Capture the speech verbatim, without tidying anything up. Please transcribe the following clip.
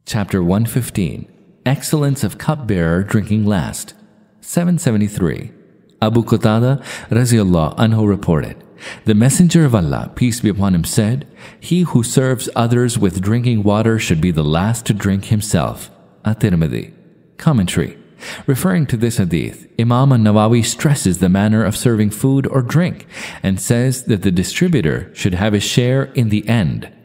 Chapter one fifteen. Excellence of Cupbearer drinking last. seven seventy-three. Abu Qatada Raziyallahu Anhu reported, the Messenger of Allah, peace be upon him, said, he who serves others with drinking water should be the last to drink himself. At-Tirmidhi. Commentary. Referring to this hadith, Imam an-Nawawi stresses the manner of serving food or drink and says that the distributor should have a share in the end.